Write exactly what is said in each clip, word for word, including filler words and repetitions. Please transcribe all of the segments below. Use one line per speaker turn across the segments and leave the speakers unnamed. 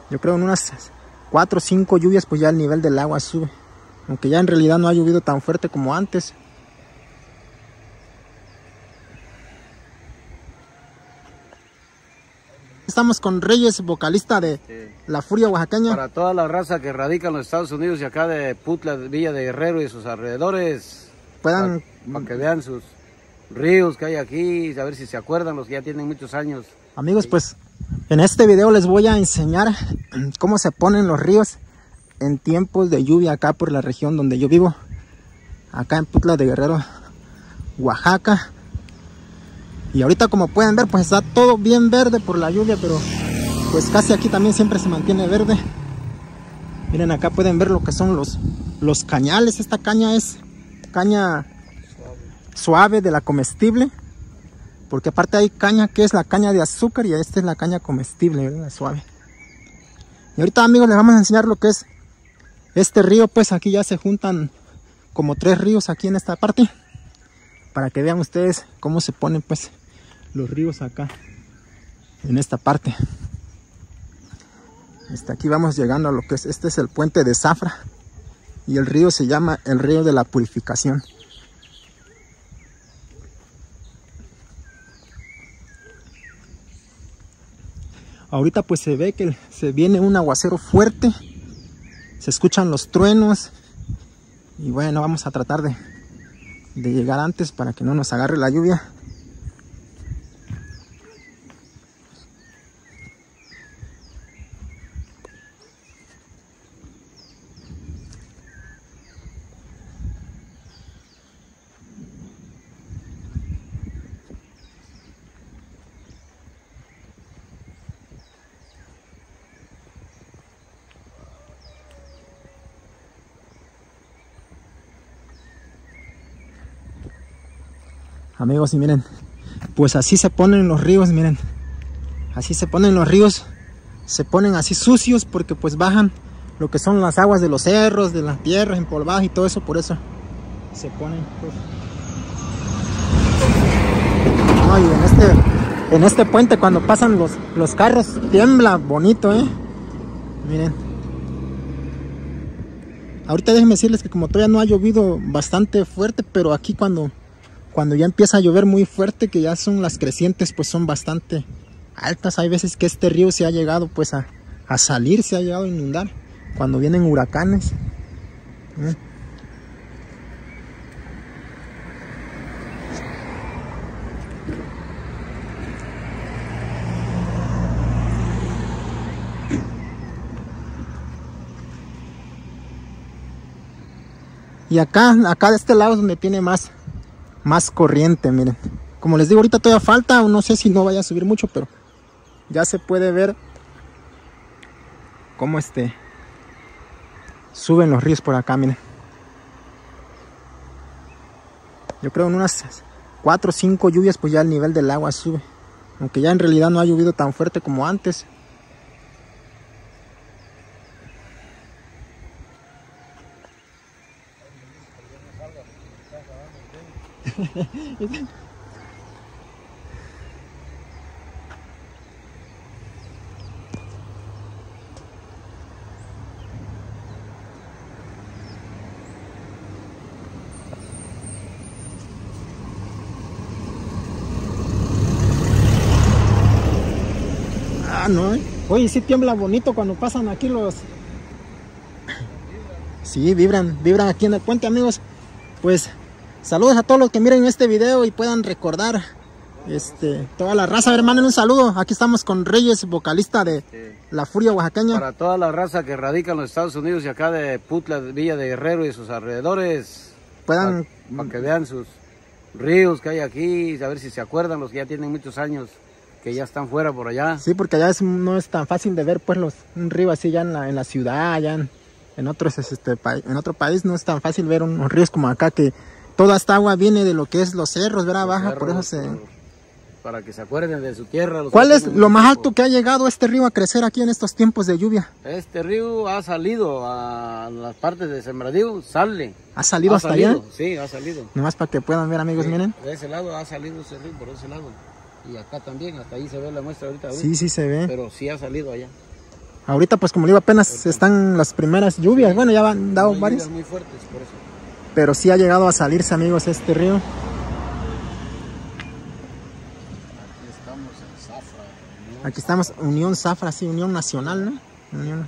Yo creo en unas cuatro o cinco lluvias pues ya el nivel del agua sube. Aunque ya en realidad no ha llovido tan fuerte como antes. Estamos con Reyes, vocalista de sí. La Furia Oaxaqueña.
Para toda la raza que radica en los Estados Unidos y acá de Putla, Villa de Guerrero y sus alrededores, puedan para, para que vean sus ríos que hay aquí, a ver si se acuerdan los que ya tienen muchos años.
Amigos, pues en este video les voy a enseñar cómo se ponen los ríos en tiempos de lluvia acá por la región donde yo vivo, acá en Putla de Guerrero, Oaxaca. Y ahorita, como pueden ver, pues está todo bien verde por la lluvia, pero pues casi aquí también siempre se mantiene verde. Miren, acá pueden ver lo que son los, los cañales. Esta caña es caña suave. suave de la comestible, porque aparte hay caña que es la caña de azúcar y esta es la caña comestible, ¿verdad? Suave. Y ahorita, amigos, les vamos a enseñar lo que es este río. Pues aquí ya se juntan como tres ríos aquí en esta parte, para que vean ustedes cómo se ponen pues los ríos acá en esta parte. Este, aquí vamos llegando a lo que es, este es el puente de Zafra y el río se llama el río de la Purificación. Ahorita pues se ve que se viene un aguacero fuerte, se escuchan los truenos y bueno, vamos a tratar de de llegar antes para que no nos agarre la lluvia. Amigos, y miren, pues así se ponen los ríos, miren, así se ponen los ríos, se ponen así sucios porque pues bajan lo que son las aguas de los cerros, de las tierras empolvadas y todo eso, por eso se ponen pues. Ay, en este, en este puente cuando pasan los, los carros tiembla bonito, eh, miren. Ahorita déjenme decirles que como todavía no ha llovido bastante fuerte, pero aquí cuando Cuando ya empieza a llover muy fuerte, que ya son las crecientes, pues son bastante altas. Hay veces que este río se ha llegado pues a, a salir, se ha llegado a inundar cuando vienen huracanes. ¿Eh? Y acá, acá de este lado es donde tiene más más corriente, miren. Como les digo, ahorita todavía falta, no sé si no vaya a subir mucho, pero ya se puede ver cómo este suben los ríos por acá, miren. Yo creo en unas cuatro o cinco lluvias pues ya el nivel del agua sube, aunque ya en realidad no ha llovido tan fuerte como antes. Ah, no, ¿eh? Oye, sí tiembla bonito cuando pasan aquí los... Sí, vibran, vibran aquí en el puente, amigos. Pues saludos a todos los que miren este video y puedan recordar este, toda la raza. A ver, manden un saludo. Aquí estamos con Reyes, vocalista de sí. La Furia Oaxaqueña.
Para toda la raza que radica en los Estados Unidos y acá de Putla, Villa de Guerrero y sus alrededores, puedan para, para que vean sus ríos que hay aquí, a ver si se acuerdan los que ya tienen muchos años que ya están fuera por allá.
Sí, porque allá es, no es tan fácil de ver pues los, un río así ya en la, en la ciudad, allá en, en, otros, este, en otro país no es tan fácil ver unos ríos como acá, que toda esta agua viene de lo que es los cerros, ¿verdad? Baja, cerros, por eso se...
Por, para que se acuerden de su tierra.
¿Cuál es lo más alto que ha llegado este río a crecer aquí en estos tiempos de lluvia?
Este río ha salido a las partes de sembradío, sale.
¿Ha salido
ha
hasta
salido,
allá?
Sí, ha salido.
Nomás para que puedan ver, amigos,
sí,
miren.
De ese lado ha salido ese río, por ese lado. Y acá también, hasta ahí se ve la muestra ahorita.
Sí, sí se ve.
Pero sí ha salido allá.
Ahorita pues como le digo apenas ahorita están las primeras lluvias, sí, bueno ya han dado no varias.
Muy fuertes, por eso.
Pero sí ha llegado a salirse, amigos, este río.
Aquí estamos en Zafra. Unión
Aquí estamos,
Zafra.
Unión Zafra, sí, Unión Nacional, ¿no? Unión.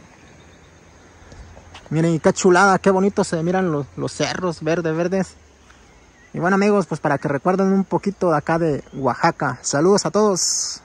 Miren, qué chulada, qué bonito se miran los, los cerros verdes, verdes. Y bueno, amigos, pues para que recuerden un poquito de acá de Oaxaca. Saludos a todos.